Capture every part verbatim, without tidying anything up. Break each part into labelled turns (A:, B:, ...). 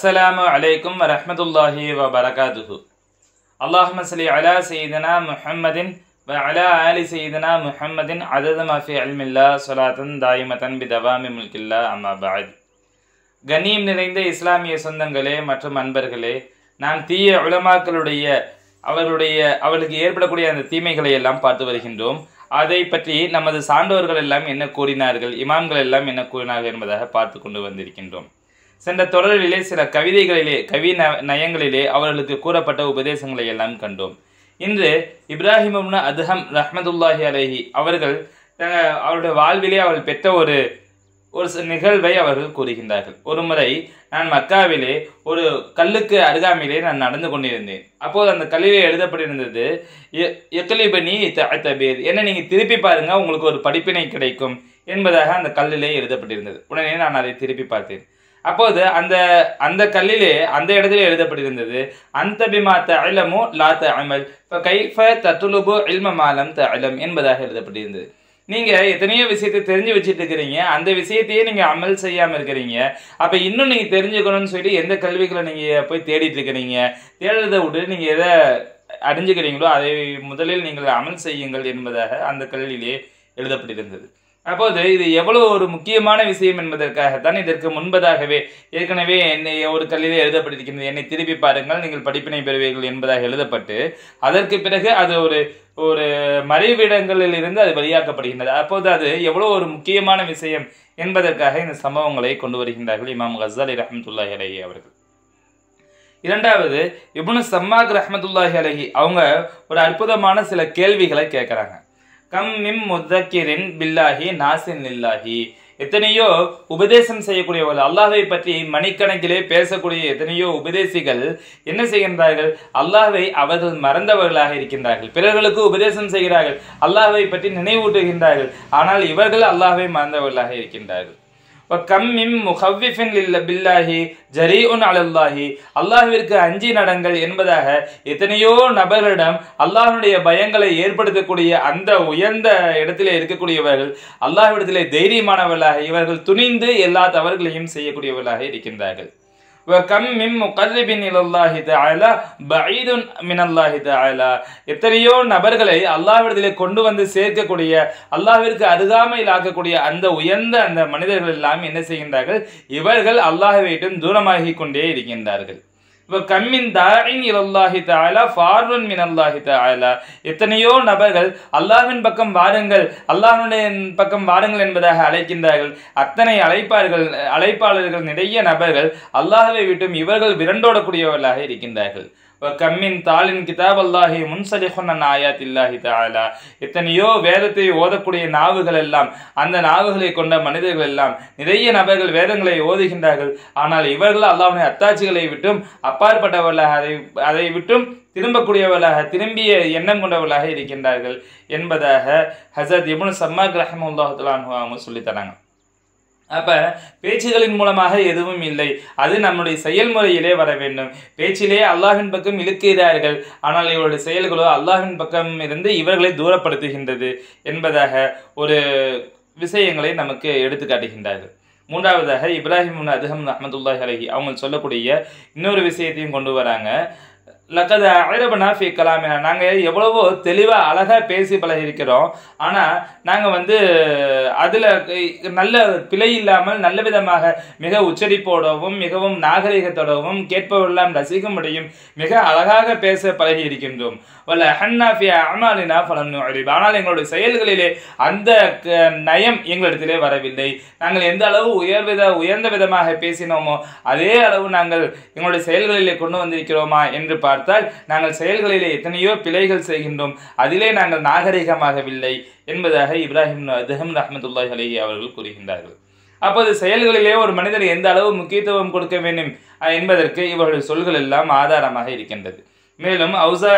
A: அஸ்ஸலாமு அலைக்கும் வரஹ்மத்துல்லாஹி வபரகாதுஹு. அல்லாஹும்ம ஸல்லி அலா சய்யிதினா முஹம்மதின் வ அலா ஆலி சய்யிதினா முஹம்மதின் அதத மா ஃபி இல்மில்லாஹ் ஸலாத்தன் தாயிமத்தன் பிதவாமி முல்கில்லாஹ் அம்மா பஅத். கண்ணியம் நிறைந்த இஸ்லாமிய சொந்தங்களே மற்றும் அன்பர்களே, நாம் தீய உலமாக்களுடைய அவர்களுடைய அவர்களுக்கு ஏற்படக்கூடிய அந்த தீமைகளை எல்லாம் பார்த்து வருகின்றோம். அதை பற்றி நமது சான்றோர்கள் எல்லாம் என்ன கூறினார்கள், இமாம்கள் எல்லாம் என்ன கூறினார்கள் என்பதாக பார்த்து கொண்டு வந்திருக்கின்றோம். சென்ற தொடரிலே சில கவிதைகளிலே கவி ந நயங்களிலே அவர்களுக்கு கூறப்பட்ட உபதேசங்களை எல்லாம் கண்டோம். இன்று இப்ராஹிம் இப்னு அதுஹம் ரஹ்மத்துல்லாஹி அலைஹி அவர்கள் அவருடைய வாழ்விலே அவர்கள் பெற்ற ஒரு ஒரு நிகழ்வை அவர்கள் கூறுகின்றார்கள். ஒரு முறை நான் மக்காவிலே ஒரு கல்லுக்கு அருகாமையிலே நான் நடந்து கொண்டிருந்தேன். அப்போது அந்த கல்லிலே எழுதப்பட்டிருந்தது, எக்லிபனி தஅதபீர், என்ன நீங்கள் திருப்பி பாருங்க, உங்களுக்கு ஒரு படிப்பினை கிடைக்கும் என்பதாக அந்த கல்லிலே எழுதப்பட்டிருந்தது. உடனே நான் அதை திருப்பி பார்த்தேன். அப்போது அந்த அந்த கல்லிலே அந்த இடத்துல எழுதப்பட்டிருந்தது, அந்த பிமா தஅலமு லா தஅமல் ஃபகைஃப தத்லுபு இல்ம மா லம் தஅலம் என்பதாக எழுதப்பட்டிருந்தது. நீங்க எத்தனையோ விஷயத்தை தெரிஞ்சு வச்சுட்டு இருக்கிறீங்க, அந்த விஷயத்தையே நீங்க அமல் செய்யாம இருக்கிறீங்க. அப்ப இன்னும் நீங்க தெரிஞ்சுக்கணும்னு சொல்லி எந்த கல்விகளை நீங்க போய் தேடிட்டு இருக்கிறீங்க? தேடுறதை விட்டு நீங்க எதை அறிஞ்சுக்கிறீங்களோ அதை முதலில் நீங்கள் அமல் செய்யுங்கள் என்பதாக அந்த கல்லிலே எழுதப்பட்டிருந்தது. அப்போது இது எவ்வளவு ஒரு முக்கியமான விஷயம் என்பதற்காகத்தான் இதற்கு முன்பதாகவே ஏற்கனவே என்னை ஒரு கல்லிலே எழுதப்பட்டிருக்கின்றது, என்னை திருப்பி பாருங்கள் நீங்கள் படிப்பினை பெறுவீர்கள் என்பதாக எழுதப்பட்டு அதற்கு பிறகு அது ஒரு ஒரு மறைவிடங்களில் இருந்து அது வெளியாக்கப்படுகின்றது. அப்போது அது எவ்வளவு ஒரு முக்கியமான விஷயம் என்பதற்காக இந்த சம்பவங்களை கொண்டு வருகின்றார்கள் இமாம் கஸ்ஸாலி ரஹ்மத்துல்லாஹி அலைஹி அவர்கள். இரண்டாவது, இப்னு சம்மாக் ரஹ்மத்துல்லாஹி அலைஹி அவங்க ஒரு அற்புதமான சில கேள்விகளை கேட்குறாங்க. கம் மிம் முத்தக்கிரின் பில்லாஹி நாசின் லில்லாஹி, எத்தனையோ உபதேசம் செய்யக்கூடியவர்கள், அல்லாஹ்வை பற்றி மணிக்கணக்கிலே பேசக்கூடிய எத்தனையோ உபதேசிகள் என்ன செய்கின்றார்கள்? அல்லாஹ்வை அவர்கள் மறந்தவர்களாக இருக்கின்றார்கள். பிறர்களுக்கு உபதேசம் செய்கிறார்கள், அல்லாஹ்வை பற்றி நினைவூட்டுகின்றார்கள், ஆனால் இவர்கள் அல்லாஹ்வை மறந்தவர்களாக இருக்கின்றார்கள். அல்லாஹ்விற்கு அஞ்சி நடங்கள் என்பதாக எத்தனையோ நபர்களிடம் அல்லாஹ்வுடைய பயங்களை ஏற்படுத்தக்கூடிய அந்த உயர்ந்த இடத்திலே இருக்கக்கூடியவர்கள் அல்லாஹ்விடத்திலே தைரியமானவர்களாக, இவர்கள் துணிந்து எல்லா தவறுகளையும் செய்யக்கூடியவர்களாக இருக்கின்றார்கள். எத்தனையோ நபர்களை அல்லாஹ்விடத்திலே கொண்டு வந்து சேர்க்கக்கூடிய, அல்லாஹ்விற்கு அருகாமையில் ஆக்கக்கூடிய அந்த உயர்ந்த அந்த மனிதர்கள் எல்லாம் என்ன செய்கின்றார்கள்? இவர்கள் அல்லாஹ்வை விட்டு தூரமாகி கொண்டே இருக்கின்றார்கள். எத்தனையோ நபர்கள் அல்லாஹ்வின் பக்கம் வாருங்கள், அல்லாஹ்வுடைய பக்கம் வாருங்கள் என்பதாக அழைக்கின்றார்கள். அத்தனை அழைப்பார்கள் அழைப்பாளர்கள் நிறைய நபர்கள் அல்லாஹ்வை விட்டும் இவர்கள் விரண்டோடக்கூடியவர்களாக இருக்கின்றார்கள். கம்மின் தாலின் கிதாப் அல்லாஹி முன்சலிஹுன் அன் ஆயாத்தில்லாஹி தஆலா, எத்தனையோ வேதத்தை ஓதக்கூடிய நாவுகள் எல்லாம், அந்த நாவுகளை கொண்ட மனிதர்கள் எல்லாம் நிறைய நபர்கள் வேதங்களை ஓதுகின்றார்கள். ஆனால் இவர்கள் அல்லாஹ்வுடைய அத்தாட்சிகளை விட்டும் அப்பாற்பட்டவர்களாக, அதை அதை விட்டும் திரும்பக்கூடியவர்களாக, திரும்பிய எண்ணம் கொண்டவர்களாக இருக்கின்றார்கள் என்பதாக ஹஸரத் இப்னு சம்மாக் ரஹ்மத்துல்லாஹி தஆலா அன்ஹு அவங்க சொல்லித்தராங்க. அப்ப பேச்சுகளின் மூலமாக எதுவும் இல்லை, அது நம்முடைய செயல்முறையிலே வர வேண்டும். பேச்சிலே அல்லாஹ்வின் பக்கம் இழுக்கிறார்கள், ஆனால் இவருடைய செயல்களோ அல்லாஹ்வின் பக்கம் இருந்து இவர்களை தூரப்படுத்துகின்றது என்பதாக ஒரு விஷயங்களை நமக்கு எடுத்து காட்டுகின்றார்கள். மூன்றாவதாக இப்ராஹிம் இப்னு அதுஹம் ரஹ்மத்துல்லாஹி அலைஹி அவங்க சொல்லக்கூடிய இன்னொரு விஷயத்தையும் கொண்டு வராங்க. லக்கத அழபனா ஃபி கலாமினா, நாங்கள் எவ்வளவோ தெளிவாக அழகாக பேசி பழகி இருக்கிறோம், ஆனால் நாங்கள் வந்து அதில் நல்ல பிழை இல்லாமல் நல்ல விதமாக மிக உச்சரிப்போடவும் மிகவும் நாகரிகத்தோடவும் கேட்பவரெல்லாம் ரசிக்கும்படியும் மிக அழகாக பேச பழகி இருக்கின்றோம். வல்ல ஹன்னா ஃபி அமாலினா ஃபலம் நுஅரிப், ஆனால் எங்களுடைய செயல்களிலே அந்த நயம் எங்களிடத்திலே வரவில்லை. நாங்கள் எந்த அளவு உயர்வித உயர்ந்த விதமாக பேசினோமோ அதே அளவு நாங்கள் எங்களுடைய செயல்களிலே கொண்டு வந்திருக்கிறோமா என்று பார்த்தால் நாங்கள் செயல்களிலே எத்தனையோ பிழைகள் செய்கின்றோம், அதிலே நாங்கள் நாகரிகமாகவில்லை என்பதாக இப்ராஹிம் அதுஹம் ரஹ்மத்துல்லாஹி அலைஹி அவர்கள் கூறுகின்றார்கள். அப்போது செயல்களிலே ஒரு மனிதர் எந்த அளவு முக்கியத்துவம் கொடுக்க வேண்டும் என்பதற்கு இவர்கள் சொல்கள் எல்லாம் ஆதாரமாக இருக்கின்றது. மேலும் அவுசாஇ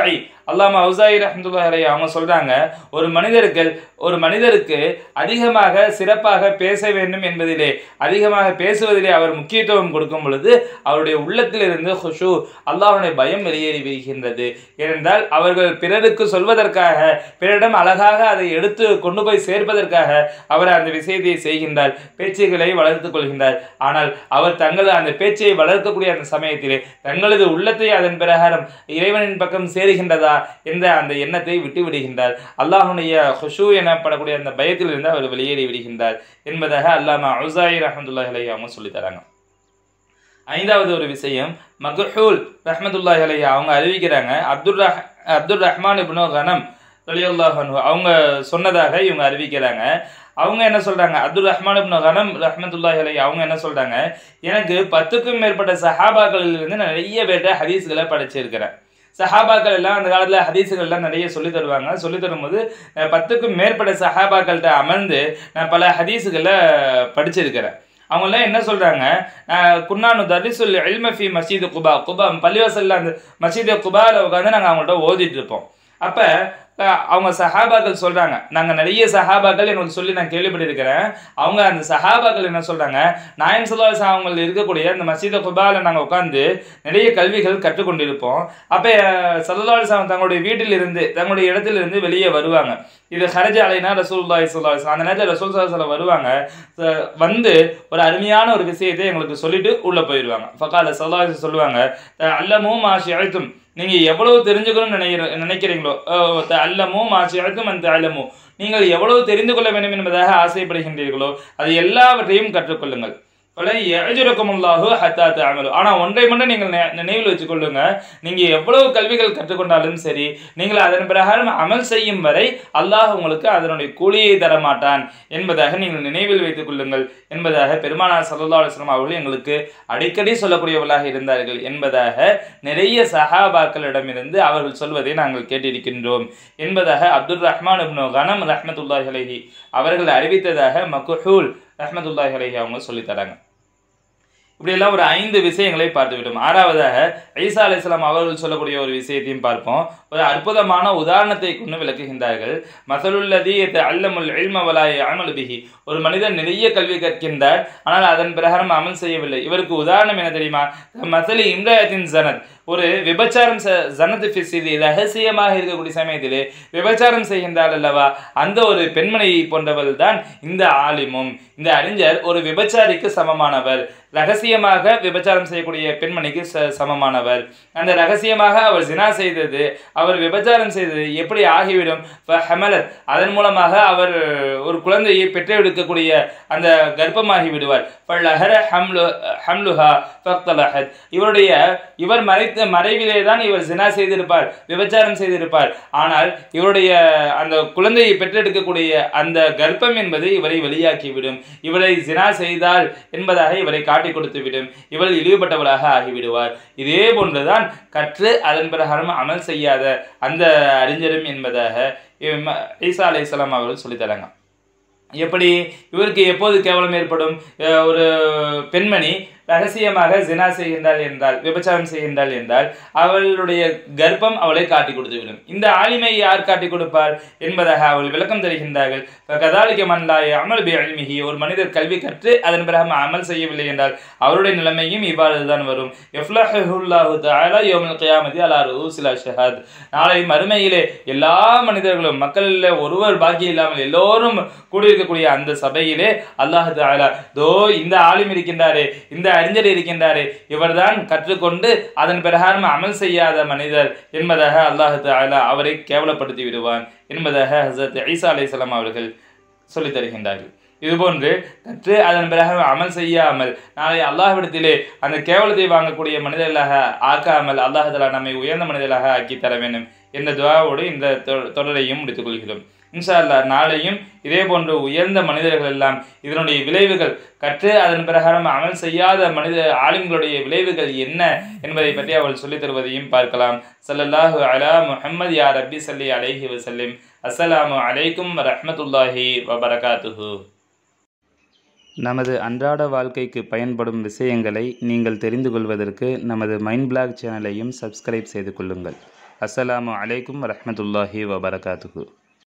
A: அல்லாமா அவுசாயி ரஹ்மத்துல்லாஹி அலைஹி அவங்க சொல்றாங்க, ஒரு மனிதருக்கு ஒரு மனிதருக்கு அதிகமாக சிறப்பாக பேச வேண்டும் என்பதிலே, அதிகமாக பேசுவதிலே அவர் முக்கியத்துவம் கொடுக்கும் பொழுது அவருடைய உள்ளத்திலிருந்து ஹுஷு, அல்லாஹ்வுடைய பயம் வெளியேறி விடுகின்றது. ஏனென்றால் அவர்கள் பிறருக்கு சொல்வதற்காக, பிறரிடம் அழகாக அதை எடுத்து கொண்டு போய் சேர்ப்பதற்காக அவர் அந்த விஷயத்தை செய்கின்றார், பேச்சுகளை வளர்த்துக் கொள்கின்றார். ஆனால் அவர் தங்கள் அந்த பேச்சை வளர்க்கக்கூடிய அந்த சமயத்திலே தங்களது உள்ளத்தை அதன் பிரகாரம் இறைவனின் பக்கம் சேருகின்றதா என்ற அந்த எண்ணத்தை விட்டு விடுகின்றார். அல்லாஹ்வுடைய ஹுஷு எனப்படக்கூடிய அந்த பயத்தில் இருந்து அவர் வெளியேறி விடுகின்றார் என்பதாக அல்லாமா அவுசாயி ரஹ்மத்துல்லாஹி அலைஹி அவங்க சொல்லி தராங்க. ஐந்தாவது ஒரு விஷயம், மக்ஹூல் ரஹ்மத்துல்லாஹி அலைஹி அவங்க அறிவிக்கிறாங்க, அப்துல் ரஹ் அப்துல் ரஹ்மான் இப்னு கனம் ரலியல்லாஹு அன்ஹு அவங்க சொன்னதாக இவங்க அறிவிக்கிறாங்க. அவங்க என்ன சொல்றாங்க, அப்துல் ரஹ்மான் இப்னு கனம் ரஹ்மத்துல்லாஹி அலைஹி அவங்க என்ன சொல்றாங்க, எனக்கு பத்துக்கும் மேற்பட்ட சஹாபாக்களில் இருந்து நிறைய பேர்ட்ட ஹதீஸ்களை படிச்சிருக்கிறேன். சஹாபாக்கள் எல்லாம் அந்த காலத்துல ஹதீஸுகள்லாம் நிறைய சொல்லி தருவாங்க. சொல்லி தரும்போது பத்துக்கும் மேற்பட்ட சஹாபாக்கள்கிட்ட அமர்ந்து நான் பல ஹதீஸுகளை படிச்சிருக்கிறேன். அவங்கெல்லாம் என்ன சொல்றாங்க, குன்னானு தரிசுல் இல்ம ஃபி மஸ்ஜித் குபா, குபா பள்ளிவாசல்ல அந்த மஸ்ஜித் குபால உட்காந்து நாங்கள் அவங்கள்ட்ட ஓதிட்டு இருப்போம். அப்ப அவங்க சஹாபாக்கள் சொல்றாங்க, நாங்க நிறைய சஹாபாக்கள் எனக்கு சொல்லி நான் கேள்விப்பட்டிருக்கிறேன். அவங்க அந்த சஹாபாக்கள் என்ன சொல்றாங்க, நாயம் ஸல்லல்லாஹு அலைஹி வஸல்லம் அவங்க இருக்கக்கூடிய அந்த மஸ்ஜித் குபால நாங்க உட்கார்ந்து நிறைய கல்விகள் கற்றுக்கொண்டிருப்போம். அப்ப ஸல்லல்லாஹு அலைஹி வஸல்லம் தங்களுடைய வீட்டில் இருந்து தங்களுடைய இடத்துல இருந்து வெளியே வருவாங்க. இது ஹரஜ அலைனா ரசூலுல்லாஹி ஸல்லல்லாஹு அலைஹி வஸல்லம், அந்த நேரத்தில் ரசூல் ஸல்லல்லாஹு அலைஹி வஸல்லம் வருவாங்க, வந்து ஒரு அருமையான ஒரு விஷயத்தை எங்களுக்கு சொல்லிட்டு உள்ள போயிடுவாங்க. ஃபகால ஸல்லல்லாஹு அலைஹி வஸல்லம் சொல்லுவாங்க, அல்லமு மா ஷிஅதும், நீங்க எவ்வளவு தெரிஞ்சுக்கணும்னு நினைக்கிற நினைக்கிறீங்களோ அல்லமு மாசியத்தும் அந்த அல்லமு, நீங்கள் எவ்வளவு தெரிந்து கொள்ள வேண்டும் என்பதாக ஆசைப்படுகின்றீர்களோ அது எல்லாவற்றையும் கற்றுக்கொள்ளுங்கள். ஆனா ஒன்றை மட்டும் நீங்கள் நினைவில் வச்சுக் கொள்ளுங்க, நீங்க எவ்வளவு கல்விகள் கற்றுக்கொண்டாலும் சரி, நீங்கள் அதன் பிரகாரம் அமல் செய்யும் வரை அல்லாஹ் உங்களுக்கு அதனுடைய கூலியை தரமாட்டான் என்பதாக நீங்கள் நினைவில் வைத்துக் கொள்ளுங்கள் என்பதாக பெருமானார் ஸல்லல்லாஹு அலைஹி வஸல்லம் அவர்கள் எங்களுக்கு அடிக்கடி சொல்லக்கூடியவர்களாக இருந்தார்கள் என்பதாக நிறைய சஹாபாக்களிடமிருந்து அவர்கள் சொல்வதை நாங்கள் கேட்டிருக்கின்றோம் என்பதாக அப்துல் ரஹ்மான் இப்னு கனம் ரஹ்மத்துல்லாஹி அலைஹி அவர்கள் அறிவித்ததாக மக்ஹூல் ரஹ்மத்துல்லாஹி அலைஹி அவங்க சொல்லி தராங்க. இப்படி எல்லாம் ஒரு ஐந்து விஷயங்களை பார்த்துவிட்டோம். ஆறாவதாக ஈசா அலைஹிஸ்ஸலாம் அவர்கள் சொல்லக்கூடிய ஒரு விஷயத்தையும் பார்ப்போம். ஒரு அற்புதமான உதாரணத்தை கொண்டு விளக்குகின்றார்கள். மஸலுல்லதி யதஅல்லமுல் இல்ம வலா யஅமலு பிஹி, ஒரு மனிதன் நிறைய கல்வி கற்கின்றார் ஆனால் அதன் பிரகாரம் அமல் செய்யவில்லை. இவருக்கு உதாரணம் என்ன தெரியுமா, மஸலி இம்ராயத்தின் ஸனத், ஒரு விபச்சாரம் ஜனத்து ஃபிஸ்ஸிதி, ரகசியமாக இருக்கக்கூடிய சமயத்திலே விபச்சாரம் செய்கின்றாள் அல்லவா, அந்த ஒரு பெண்மணியை போன்றவள் தான் இந்த ஆலிமும். இந்த அறிஞர் ஒரு விபச்சாரிக்கு சமமானவர், ரகசியமாக விபச்சாரம் செய்யக்கூடிய பெண்மணிக்கு சமமானவர். அந்த ரகசியமாக அவர் ஜினா செய்தது, அவர் விபச்சாரம் செய்தது எப்படி ஆகிவிடும், அதன் மூலமாக அவர் ஒரு குழந்தையை பெற்றெடுக்கக்கூடிய அந்த கர்ப்பமாகி விடுவார். இவருடைய இவர் மறைத்த மறைவிலே தான் இவர் ஜினா செய்திருப்பார், விபச்சாரம் செய்திருப்பார். ஆனால் இவருடைய அந்த குழந்தையை பெற்றெடுக்கக்கூடிய அந்த கர்ப்பம் என்பது இவரை வெளியாக்கிவிடும். இவரை ஜினா செய்தால் என்பதாக இவரை காட்டி கொடுத்து விடும். இவள் இழிவுபட்டவளாக ஆகிவிடுவார். இதே போன்றுதான் கற்று அதன் பிரகாரம் அமல் செய்யாத அந்த அறிஞரும் என்பதாக ஈசா அலைஹிஸ்ஸலாம் அவர்கள் சொல்லித்தராங்க. எப்படி இவருக்கு எப்போது கேவலம் ஏற்படும், ஒரு பெண்மணி ரகசியமாக ஜினா செய்கின்றாள் என்றால், விபச்சாரம் செய்கின்றாள் என்றால் அவளுடைய கர்ப்பம் அவளை காட்டி கொடுத்து விடும். இந்த ஆலிமை யார் காட்டி கொடுப்பார் என்பதாக அவள் விளக்கம் தருகின்றார்கள். கதாலிக்க மன்லாய அமல் பி அல்மிஹி, ஒரு மனிதர் கல்வி கற்று அதன் பிறகு அமல் செய்யவில்லை என்றால் அவருடைய நிலைமையும் இவ்வாறுதான் வரும். யஃப்லஹுல்லாஹு தஆலா யௌமல் கியாமத்தி அலா ரூஸில் அஷ்ஹாத், நாளை மறுமையிலே எல்லா மனிதர்களும் மக்களில் ஒருவர் பாக்கி இல்லாமல் எல்லோரும் கூடியிருக்கக்கூடிய அந்த சபையிலே அல்லாஹ் தஆலா, தோ இந்த ஆலிம் இருக்கின்றாரே, இந்த அறிஞர் இருக்கின்றாரே, இவர்தான் கற்றுக்கொண்டு அதன் பிரகாரம் அமல் செய்யாத மனிதர் என்பதாக அல்லாஹ் தஆலா அவரை கேவலப்படுத்தி விடுவான் என்பதாக ஹஸரத் ஈசா அலைஹிஸ்ஸலாம் அவர்கள் சொல்லி தருகின்றார்கள். இதுபோன்று கற்று அதன் பிறகு அமல் செய்யாமல் நாளை அல்லாஹ்விடத்திலே அந்த கேவலத்தை வாங்கக்கூடிய மனிதர்களாக ஆக்காமல் அல்லாஹ் தஆலா நம்மை உயர்ந்த மனிதர்களாக ஆக்கி தர வேண்டும் என்ற துஆவோடு இந்த தொடரையும் முடித்துக் கொள்கிறோம். இன்ஷா அல்லாஹ் நாளையும் இதே போன்று உயர்ந்த மனிதர்கள் எல்லாம் இதனுடைய விளைவுகள், கற்று அதன் பிரகாரம் அமல் செய்யாத மனித ஆலிம்களுடைய விளைவுகள் என்ன என்பதை பற்றி அவள் சொல்லித் தருவதையும் பார்க்கலாம். ஸல்லல்லாஹு அலா முஹம்மது யா ரப்பி ஸல்லி அலைஹி வஸல்லம். அஸ்ஸலாமு அலைக்கும் வரஹ்மத்துல்லாஹி வபரகாத்துஹு. நமது அன்றாட வாழ்க்கைக்கு பயன்படும் விஷயங்களை நீங்கள் தெரிந்து கொள்வதற்கு நமது மைண்ட் பிளாக் சேனலையும் சப்ஸ்கிரைப் செய்து கொள்ளுங்கள். அஸ்ஸலாமு அலைக்கும் வரஹ்மத்துல்லாஹி வபரகாத்துஹு.